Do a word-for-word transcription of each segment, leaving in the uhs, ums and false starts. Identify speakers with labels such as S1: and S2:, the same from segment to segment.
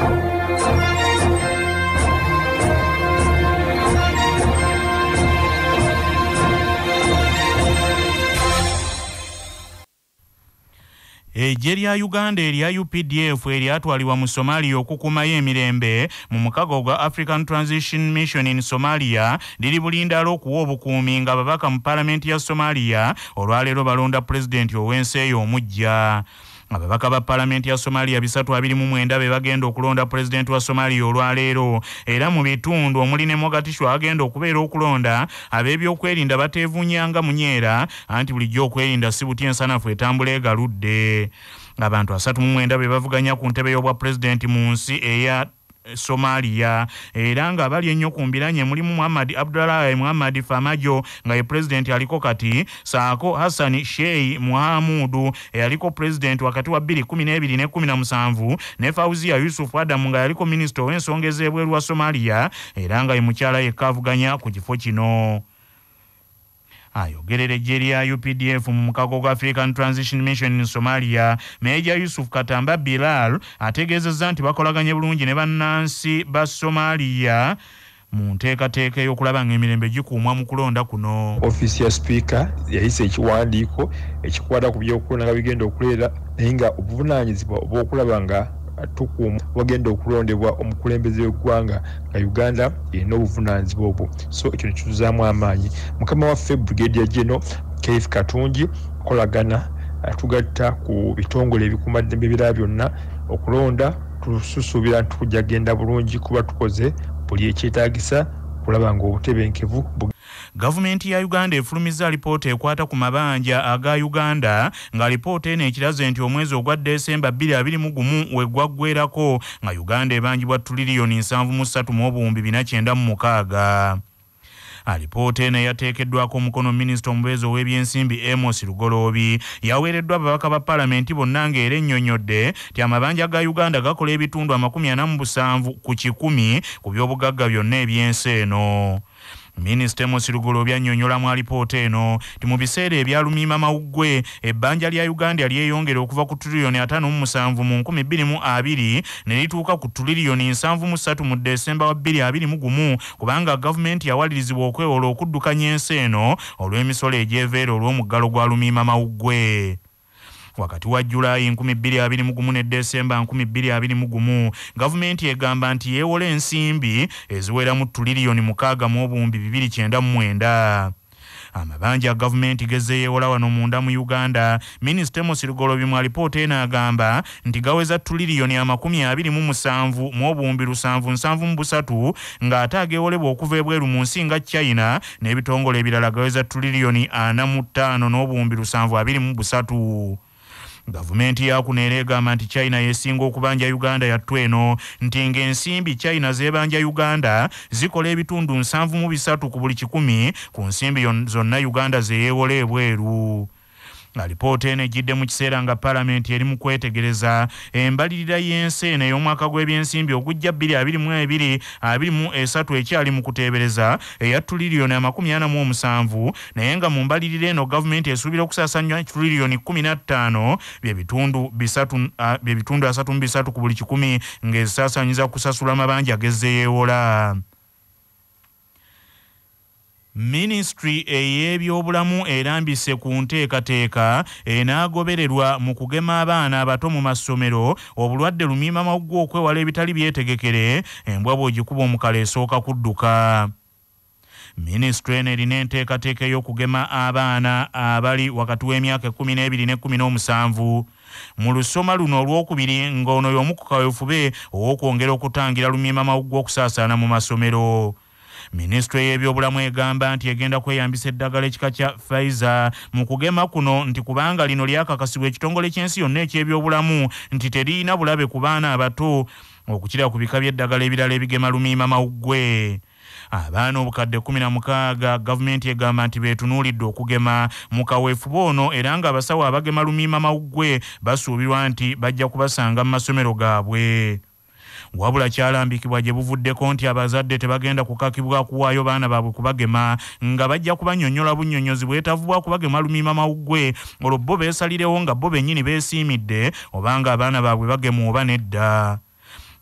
S1: Eggye lya Uganda erya U P D F eryatwalibwa mu Somalia okukumayo emirembe mu mukago gwa African Transition Mission in Somalia liri bulindalo okuwa obukuumi nga babaka mu Parliament ya Somalia olwaleero balonda President ow'ensi eyo omujja. Ababaka ba Parliament ya Somalia bisatu abiri mu mwenda be bagenda okulonda President wa Somalia olwaleero era mu bitundu omuli ne Mogadishu agenda okubeera okulonda ab'ebyokwerinda bateevunyanga munyeera anti bulijjo okwerinda si butya ensanafu etambula egaludde. Abantu asatu mu mwenda be bavuganya ku ntebe y'obwa President mu nsi eya Somalia era nga bali ennyo ku mbiranye mulimu Muhammad Abdullah Muhammad Famajo nga ye president aliko kati saako Hassan Sheikh Muhamudu yaliko president wakati wa bbiri kkumi n'ebiri ne kkumi na musanvu ne Fauzia Yusuf Adam nga yaliko minister w'ensonga ez'ebweru wa Somalia era nga ye mukyala yekka avuganya ku kifo kino. Ayogerera eggye lya U P D F mu mukago gwa African Transition Mission in Somalia, Meja Yusuf Katamba Bilal ategeezezza nti bakolaganye bulungi ne bannansi ba Somalia mu nteekateeka y'okulaba ng'emirembe gikuumwa mu kulonda kuno.
S2: Office ya Speaker yayise ekiwandiiko ekikwata ku by'okulonda nga bigenda okuleera naye nga obuvunaanyizibwa obw'okulaba nga tukumu wagenda okulondebwa omukulembeze w'eggwanga nga Uganda erina obuvunaanyizibwa obwo. So ekyo nekituzaamu amaanyi. Mukama waffe Brigadier General Keith Katungi kolagana tugatta ku bitongole ebikuumaddembe ebirala byonna okulonda tususuubira nti tujja genda bulungi kuba tukoze buli ekyetaagisa kulaba ng'obutebenkevu.
S1: Gavumenti ya Uganda efulumiza alipoota ekwata ku mabanja aga Uganda nga alipoota eno ekiraze nti omwezi ogwa Desemba bbiri abiri mu gumu we gwaggweerako nga Uganda ebanjibwa tuliriyoni nsanvu mu ssatu mu obuwumbi bina kyenda mu mukaaga. Alipoota eno yateekeddwako omukono minisita omubeezi ow'ebyensimbi Amos Lugoloobi yaweereddwa ababaka ba Paalamenti bonna ng'era ennyonnyodde nti amabanja ga Uganda gakola ebitundu amakumi ana mu busanvu ku kikumi ku by'obugagga byonna eby'ensi eno. Minisita Amos Lugoloobi annyonnyola mu alipoota eno nti mu biseera ebyalumiima mawuggwe ebbanja lya Uganda lyeyongera okuva ku tuliriyoni ataano mu musanvu mu nkumi bbiri mu abiri ne lituuka ku tuliriyoni nsanvu mu ssatu mu Desemba wa bbiri abiri mu gumu kubanga gavumenti yawalirizibwa okwewola okuddukanya ensi eno olw'emisolo egy'eveera olw'omuggalo gwa lumiima mawuggwe. Wakati wa Julaayi nkumi bbiri abiri mu gumu ne Desemba nkumi bbiri abiri mu gumu gavumenti egamba nti yeewola ensimbi eziwera mu tuliriyoni mukaaga mu obuwumbi bibiri kyenda mu mwenda. Amabanja gavumenti gezeeyeewola wano munda mu Uganda, Minisita Amos Lugoloobi mu alipoota eno agamba nti gaweza tuliriyoni amakumi abiri mu musanvu mu obuwumbi lusanvu nsanvu mu busatu ng'ate ageewolebwa okuva ebweru mu nsi nga China n'ebitongole ebirala gaweza tuliriyoni ana mu ttaano n'obuwumbi lusanvu abiri mu busatu. Gavumenti ya kuneera egamba nti China yesinga okubanja Uganda yattu eno nti ng'ensimbi China zeebanja Uganda zikola ebitundu nsanvu mu bisatu ku buli kikumi ku nsimbi zonna Uganda zeyeewola ebweru. Alipoota eno ejjidde mu kiseera nga Paalamenti eri mu kwetegereza embalirira y'ensi eno ey'omwaka gw'ebyensimbi ogujja bbiri abiri mu ebiri abiri mu esatu ekyali mu kuteebereza eya tuliriyoni amakumi ana mu omusanvu naye nga mu mbalirira eno gavumenti esuubira okusaasaanya tuliriyoni kkumi na ttaano bye bitundu bisatu bye bitundu asatu mu bisatu ku buli kikumi ng'ezisaasaanyiza kusasula amabanja gezeeyeewola. Ministry ey'ebyobulamu erambise ku nteekateeka enaagobererwa mu kugema abaana abato mu masomero obulwadde lumiima mawuggwe okwewala ebitali byetegekere embwa bw'ogikuba omukala esooka kudduka. Ministry eno erina enteekateeka ey'okugema abaana abali wakati w'emyaka ekkumi n'ebiri n'ekkumi n'omusanvu. Mu lusoma luno olwokubiri ng'ono y'omu ku kaweefube ow'okwongera okutangira lumiima mawuggwe okusaasaana mu masomero. Ministry y'ebyobulamu egamba nti egenda kweyambisa eddagala ekika kya Pfizer mu kugema kuno nti kubanga lino lyakakasibwa ekitongole ky'ensi yonna eky'ebyobulamu nti teriyina bulabe ku baana abato okukira ku bika by'eddagala ebirala ebigema lumiima mawuggwe. Abaana obukadde kkumi na mukaaga gavumenti egamba nti beetunuulidde okugema mu kaweefube ono era nga abasawo abagema lumiima mawuggwe basuubirwa nti bajja kubasanga mu masomero gaabwe. Wabula kyalambikibwa gye buvuddeko nti abazadde tebagenda kukakibwa kuwaayo baana baabwe kubagema nga bajja kubannyonnyola bunnyonnyozi bwetavubwa kubagema lumiima mawuggwe olwo bo beesalirewo nga bo bennyini beesiimidde obanga abaana baabwe bagema oba nedda.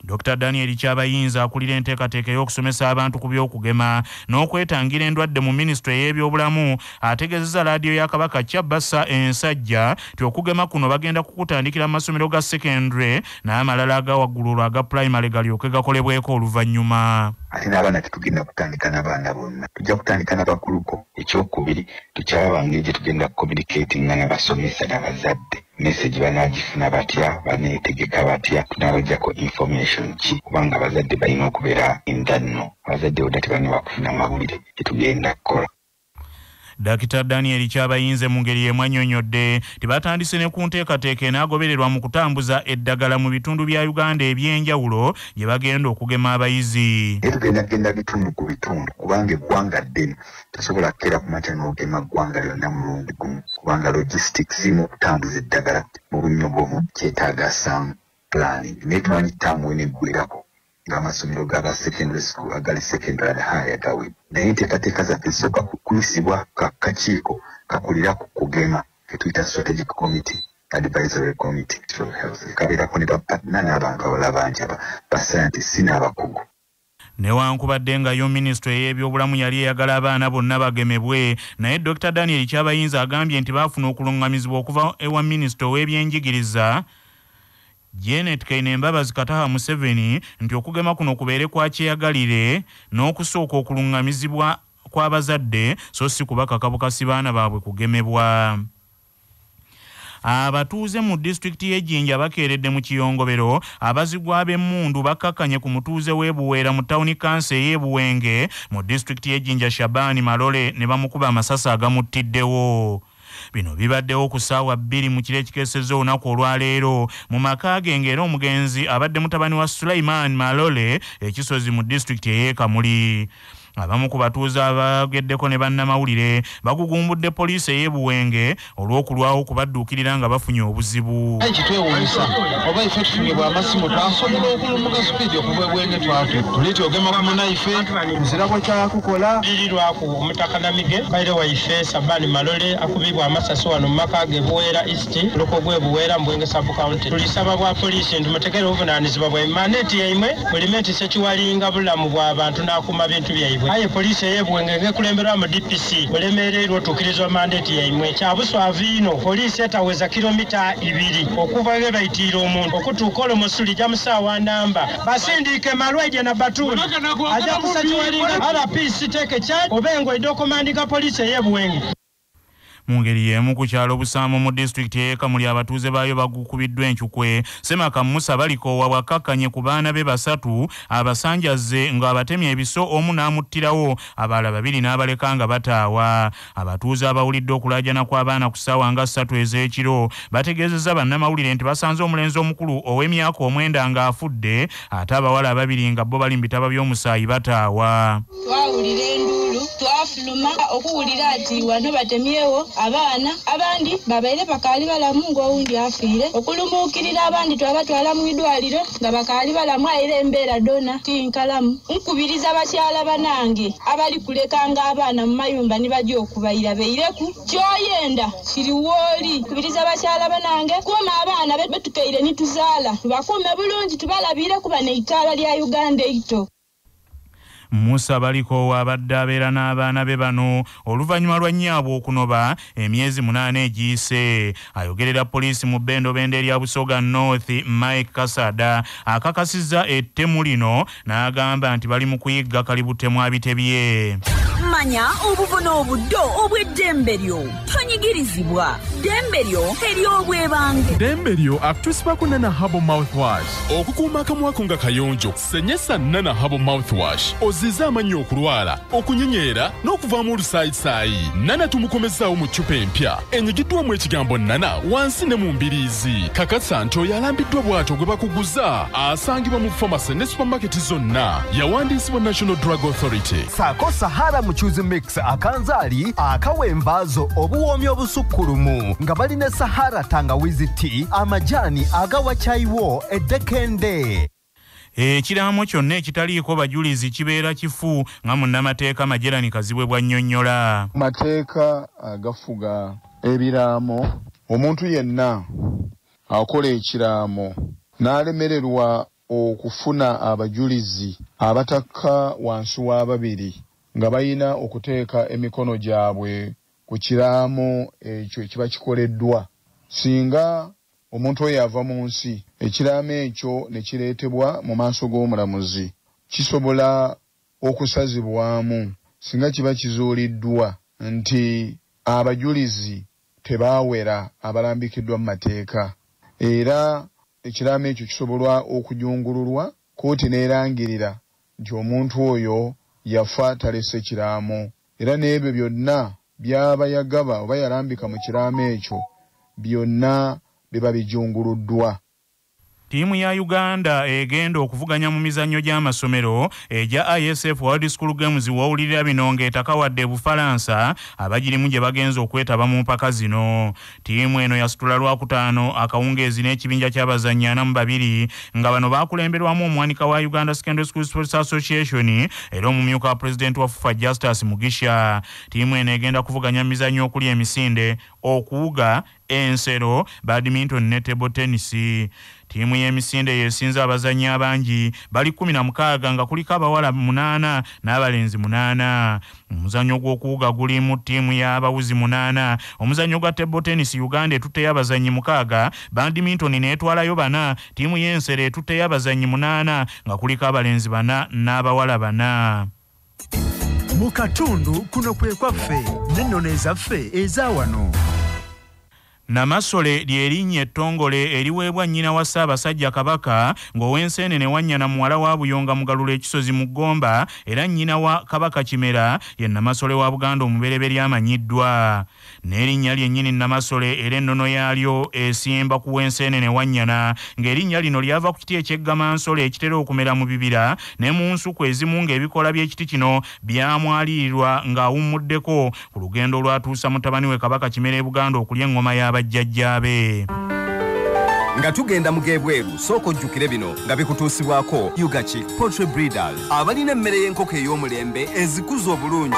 S1: Doctor Daniel Kyabayinza akulira enteekateeka y'okusomesa abantu ku by'okugema n'okwetangira endwadde mu minisitule y'ebyobulamu ategeezezza laadiyo ya Kabaka Kyabassa ensajja nti okugema kuno bagenda kukutandikira mu masomero ga secondary n'amalala aga waggulu aga primary galyoke gakolebweko oluvannyuma.
S3: Ate n'abaana tetugenda kutandika n'abaana bonna, tujja kutandika n'abakuluko. Ekyokubiri tukyalaba ngeri gye tugenda communicatinga n'abasomesa n'abazadde. Message banagifuna batya, baneetegeka batya, tunabajjako information ki kubanga abazadde balina okubeera endanno. Abazadde bonna tebalina bakufuna mawulire tetugenda kukola.
S1: Dakita Daniel Kyabayinze mu ngeri y'emu annyonnyodde tibatandise ne ku nteekateeka enaagobererwa mu kutambuza eddagala mu bitundu bya Uganda eby'enjawulo gye bagenda okugema abayizi.
S3: Tugenda genda bitundu ku bitundu kubanga eggwanga ddene tasobola kukeera ku makya n'ogema ggwanga lyonna mulundi gumu kubanga logistics mu kutambuza eddagala mu bunnyogomu kyetaaga some planning. Naye tumanyi ttaamu eneggwerako ng'amasomero g'aga secondary school agali secondary and higher gawe. Naye enteekateeka zaffe zisooka kuyisibwa kakiiko kakulira ku kugema ke tuyita strategic committee advisory committee for health kabeerako ne bapatna n'abantu abalala bangi basayantisi n'abakugu.
S1: Newankubadde nga yo minisitule y'ebyobulamu yali eyagala abaana bonna bagemebwe, naye Doctor Daniel Kyabayinza agambye nti baafuna okulungamizibwa okuva ewa minisitule w'ebyenjigiriza Janet Kainembabazi Kataha Museveni nti okugema kuno kubeere kwa kyeyagalire n'okusooka okulungamizibwa kw'abazadde so si kubakakabukasi baana baabwe kugemebwa. Abatuuze mu disitulikiti y'Ejjinja bakeeredde mu kiyongobero abazigwa ab'emmundu bakkakkanye ku mutuuze w'ebuweera mu tawuni kansi ey'ebuwenge mu disitulikiti y'Ejjinja Shabani Malole ne bamukuba amasasi agamuttiddewo. Bino bibaddewo ku ssaawa bbiri mu kiro ekikeesezza olunaku olwaleero mu maka ge ng'era omugenzi abadde mutabani wa Sulaiman Malole ekisozi mu disitulikiti ey'Ekamuli. Abamu ku batuuze abageddeko ne bannamawulire bagugumbudde poliisi ey'ebuwenge olw'okulwawo kubadduukirira nga bafunye obuzibu.
S4: Ekitwewuunyisa oba ife tufunye bw'amasimu twasobola okulumuka supiidi okuva ebuwenge twatu tulite ogema kwa munaife nzira bwe kyakukola lirirwaku omutaka Namige kaire waife Sabani Malole akubibwa amasasi wano mu maka ge Buweera East loko gw'ebuweera mu Bwenge Sub County. Tulisaba bwa poliisi nti mutegere obuvunaanyizibwa bwa maneti yaimwe bulimenti sekiwalinga bulamu bw'abantu n'akuma bintu byaibwe. Aye poliisi ey'ebuwenge ng'ekulemberwa mu D P C bulemererwa otuukirizwa mandate yaimwe kyabuswavu ino poliisi etaweza kilomita ibiri okuva ge bayitiira omuntu okutuuka olwo musuli gya musaawa namba basindiike Malweje na Batuli ajja kusakiwalinga R P C teke charge obengo idokomandi ga poliisi ey'ebuwenge.
S1: Mu ngeri y'emu ku kyalo Busamo mu disitulikiti y'Ekamuli abatuuze baayo bagukubiddwa enkyukwe. Semaka Musa balikoowa bwakkakkanye ku baana be basatu abasanjaze ng'abatemye ebiso omu n'amuttirawo abalala babiri n'abaleka nga bataawa. Abatuuze abawulidde okulaajana kw'abaana ku ssaawa nga ssatu ez'ekiro bategeezezza bannamawulire nti basanze omulenzi omukulu ow'emyaka omwenda ng'afudde ate abawala ababiri nga bo bali mu bitaba by'omusaayi bataawa.
S5: Twawulira enduulu twafuluma okuwulira ati wano batemyewo abaana abandi babaire bakaali balamu ng'owundi afiire okulumuukirira abandi twabatwala mu idwaliro nga bakaali balamu ayira embeera dona tinkalamu. Nkubiriza bakyala banange abali kulekanga abaana mu mayumba ne bajja okubayira beireku kyoyenda kiri wooli. Nkubiriza bakyala banange kuuma abaana betukeire nituzaala tubakuume bulungi tubalabire kuba neitaala lya Uganda eito.
S1: Musa balikoowa abadde abeera n'abaana be bano oluvannyuma lwa nnyabwe okunoba emyezi munaana egiyise. Ayogerera poliisi mu Bendobendo erya Busoga North Mike Kasada akakasizza ettemu lino n'agamba nti bali mu kuyigga kalibutemu abitebye.
S6: Manya obuvuna obuddo obw'eddembe lyo tonyigirizibwa. Ddembe lyo ery'obwebange.
S7: Ddembe lyo akutusibako Nana Herbal Mouthwash okukuuma akamwa ko nga kayonjo. Senyesa Nana Herbal Mouthwash oziza amanyi okulwala okunyenyeera n'okuvaamu olusaayisayi. Nana tumukomezaawo mu ccupa empya enyigiddwamu ekigambo Nana wansi ne mu mbiriizi. Kakasa nti oyo alambiddwa bw'atyo gwe bakuguza asangibwa mu famasi ne supamaketi zonna. Yawandiisibwa National Drug Authority.
S8: Saako Sahara Muchuzi Mix akanzaali akawembaazo obuwoomi obusukkulumu nga balina Sahara tangawizi tea amajaani agawa chaiwo eddekende.
S1: Ekiraamo kyonna ekitaliiko bajulizi kibeera kifu nga munnamateeka Majerani Kazibwe bw'annyonnyola.
S9: Mateeka agafuga ebiraamo omuntu yenna akola ekiraamo n'alemererwa okufuna abajulizi abatakka wansi wa babiri nga bayina okuteeka emikono gyabwe ku kiraamo ekyo kiba kikoleddwa. Singa omuntu oyo ava mu nsi ekiraamo ekyo ne kireetebwa mu maaso g'omulamuzi kisobola okusazibwamu singa kiba kizuuliddwa nti abajulizi tebaawera abalambikiddwa mu mateeka, era ekiraamo ekyo kisobolwa okujungululwa kooti n'erangirira nti omuntu oyo yafa talese kiraamo, era n'ebyo byonna byaba yagaba oba yalambika mu kiraamo ekyo byonna biba bijunguluddwa.
S1: Tiimu ya Uganda egenda okuvuganya mu mizannyo gy'amasomero eja I S F World School Games wawulirira bino ng'etakawadde Bufalansa abagirimu gye bagenza okwetaba mu mpaka zino. Tiimu eno yasitula Lwakutaano akawungeezi n'ekibinja ky'abazannyi ana mu babiri nga bano baakulemberwamu omwanika wa Uganda Secondary School Sports Association era omumyuka wa President wa FUFA Justus Mugisha. Tiimu eno egenda kuvuganya mizannyo okuli emisinde, okuwuga, ensero, badminton ne table tennis. Tiimu y'emisinde yesinza abazannyi abangi bali kumi na mukaaga nga kuliko abawala munaana n'abalenzi munaana. Omuzannyo gw'okuwuga guli mu tiimu y'abawuzi munaana. Omuzannyo gwa table tennis Uganda etutteyo abazannyi mukaaga, badminton n'etwalayo bana. Tiimu y'ensero etutteyo abazannyi munaana nga kuliko abalenzi bana n'abawala bana.
S10: Mu katundu kuno kwe kwaffe n'ennono ezaffe eza wano.
S1: Namasole ly'erinnya ettongole eriweebwa nnyina wa Ssaabasajja Kabaka ng'Owenseenene Wannyana muwala wa Buyonga Mugalula ekisozi mu Gomba era nnyina wa Kabaka Kimera ye Namasole wa Buganda omubereberye amanyiddwa. N'erinnya lyennyini Namasole era ennono yaalyo esimba ku Wenseenene Wannyana ng'erinnya lino lyava ku kiti eky'eggamansole ekitera okumera mu bibira ne mu nsuku ezimu ng'ebikola by'ekiti kino byamwalirirwa ng'awummuddeko ku lugendo olwatuusa mutabani we Kabaka Kimera e Buganda okulya engoma y'aba jjajjaabe.
S8: Nga tugenda mugebweru sooka ojjukire bino nga bikutuusibwako Yugachi Poultry Breeders abalina emmere y'enkoko ey'omulembe ezikuza obulungi.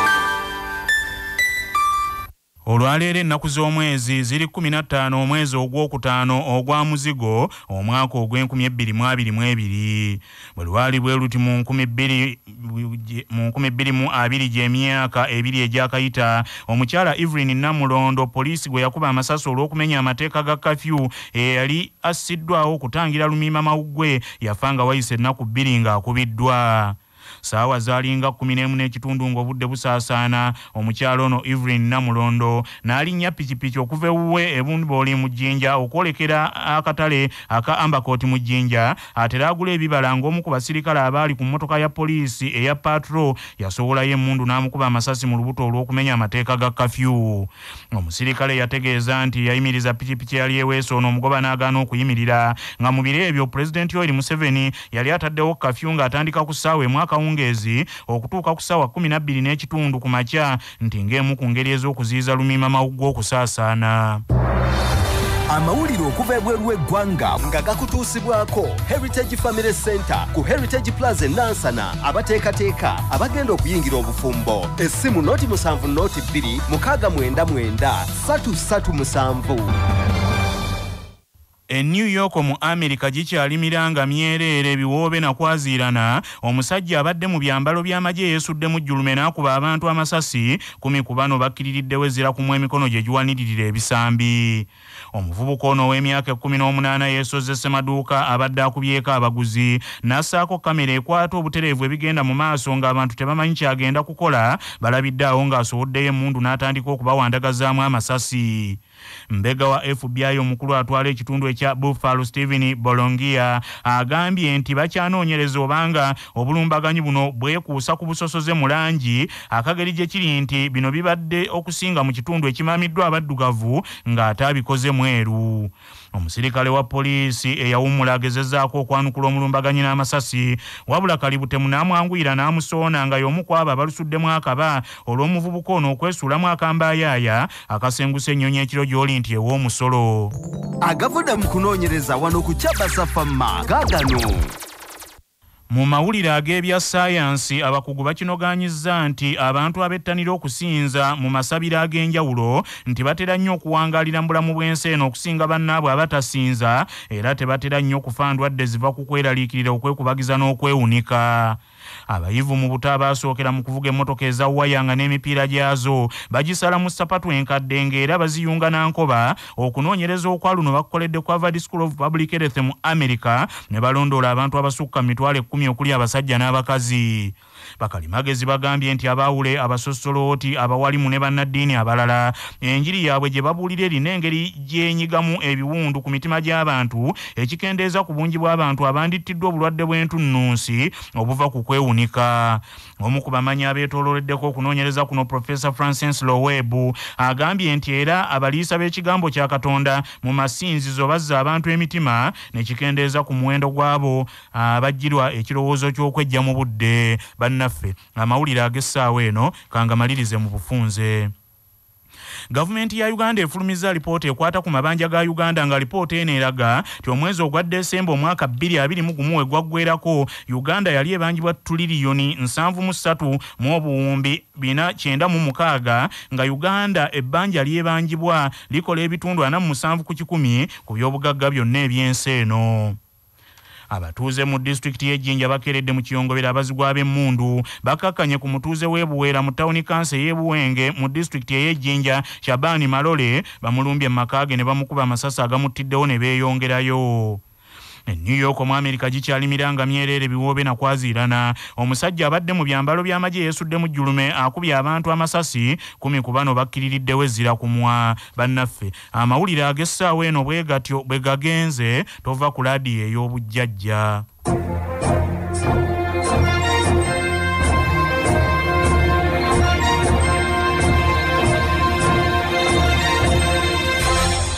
S1: Olwaleero ennaku z'omwezi ziri kumi na ttaano omwezi ogwokutaano ogwa muzigo omwaka ogw'enkumi ebbiri mu abiri mu ebiri. Bwe lwali bwe luti mu nkumi bbiri mu abiri gy'emyaka ebiri egyakayita, omukyala Evelyn Namulondo poliisi gwe yakuba amasasi olw'okumenya amateeka ga kafyu eyali assiddwawo okutangira Lumiima Mawuggwe yafa nga wayise ennaku bbiri ng'akubiddwa. Saawa zaalinga kumi n'emu n'ekitundu ng'obudde busaasaana, omukyalo ono Evelyn Namulondo n'alinnya pikipiki okuva ewuwe ebunbooli mu Jjinja okwolekera akatale aka Ambakoti mu Jjinja ate agula ebibala ng'omu ku basirikale abaali ku mmotoka ya poliisi eya patro yasowolayo emmundu n'amukuba amasasi mu lubuto olw'okumenya amateeka ga kafyu. Omusirikale yategeeza nti yayimiriza pikipiki yali eweese ono omugoba n'agaana okuyimirira nga mu biro ebyo Pulezidenti Yoweri Museveni yali ataddewo kafyu ng'atandika ku ssaawa emwaka wungezi okutuuka ku ssaawa kumi na bbiri n'ekitundu ku makya nti ng'emu ku ngeri ez'okuziyiza Lumiima Mawuggwe okusaasaana.
S8: Amawulire okuva ebweru w'eggwanga nga gakutuusibwako Heritage Family Center ku Heritage Plaza Nansana abateekateeka abagenda okuyingira obufumbo. Essimu noti musanvu noti bbiri mukaaga mwenda mwenda ssatu ssatu musanvu.
S1: E New York mu America gikyalimiranga myereere ebiwoobe nakwaziirana, omusajja abadde mu byambalo by'amagye yeesudde mu jjulume n'akuba abantu amasasi kumi ku bano bakkiririddewo ezira kumwa emikono gye giwaniririra ebisambi. Omuvubuka ono ow'emyaka ekkumi n'omunaana yeesozze ssemaduuka abadde akubyeko abaguzi n'assaako kamera ekwata obutereevu ebigenda mu maaso ng'abantu tebamanyi kyagenda kukola, balabidde awo ng'asowoddeyo emmundu n'atandika okubawandagazaamu amasasi. Mbega wa F B I omukulu atwala ekitundu ekya Buffalo Stephen Bolongia agambye nti bakyanoonyereza obanga obulumbaganyi buno bwekuusa ku busosoze mu langi, akageri gye kiri nti bino bibadde okusinga mu kitundu ekimamiddwa abaddugavu ng'ate abikoze mweru. Omusirikale wa poliisi eyawummula agezezzaako okwanukula omulumbaganyi n'amasasi, wabula kalibutemu n'amwanguyira n'amusoona nga y'omu ku abo abalusuddemu akaba olw'omuvubuka ono okwesuulamu akambayaaya akasenguse ennyonyi ekiro gy'oli nti ew'omusolo.
S8: Agavudde mu kunoonyereza wano ku Kyabasa Famma gaagano.
S1: Mu mawulire ag'ebya ssayansi abakugu bakinogaanyizza nti abantu abettanira okusinza mu masabiro ag'enjawulo nti batera nnyo okuwangaalira mu bulamu bw'ensi eno okusinga bannaabwe abatasinza era tebatera nnyo okufa ndwadde ziva ku kweraliikirira okwekubagiza n'okwewunika. Abayivu mu buto abaasookera mu kuvuga emmotoka eza wayanga n'emipiira gyazo bagisala mu sapatu enkadde ng'era baziyunga nankoba okunoonyereza okwa luno bakukoledde ku Harvard School of Public Health mu America ne balondoola abantu abasukka mu mitwalo ekkumi okuli abasajja n'abakazi. Bakalimagezi bagambye nti abaawule abasosolooti abawalimu ne bannaddiini abalala enjiri yaabwe gye babuulira erina engeri gyenyigamu ebiwundu ku mitima gy'abantu ekikendeeza ku bungi bw'abantu abandittiddwa obulwadde bw'entunnunsi obuva ku kwewunika. Omu ku bamanyi abeetoololeddeko okunoonyereza kuno Professor Francis Lowebu agambye nti era abaliisa b'ekigambo kya Katonda mu masinzizo bazza abantu emitima ne kikendeeza ku muwendo gw'abo abajjirwa ekirowoozo ky'okweggya mu budde. Bannaffe amawulire ag'essaawa eno kanga malirize mu bufunze. Gavumenti ya Uganda efulumizza alipoota ekwata ku mabanja ga Uganda nga alipoota eno eraga ti omwezi ogwa Desemba omwaka bbiri abiri mu gumu we gwaggweerako Uganda yali ebanjibwa tuliriyoni nsanvu mu ssatu mu obuwumbi bina kyenda mu mukaaga nga Uganda ebbanja lyebanjibwa likola ebitundu ana mu musanvu ku kikumi ku by'obugagga byonna eby'ensi eno. Abatuuze mu disitulikiti y'Ejjinja bakeredde mu kiyongobera abazigwa ab'emmundu bakakkanye ku mutuuze w'ebuweera mu tawuni kansa y'ebuwenge mu disitulikiti ey'Ejjinja Shabani Malole bamulumbye mu makaage ne bamukuba amasasi agamuttiddewo ne beeyongerayo. E New York mu America gikyalimiranga myerere biwoobe na kwaziirana omusajja abadde mu byambalo by'amagye yeesudde mu jjulume akubye abantu amasasi kumi ku bano bakkiririddewo ezzira kumwa. Bannaffe amawulire ag'essaawa eno bwe gatyo bwe gagenze tova ku laadiyo ey'obujjajja.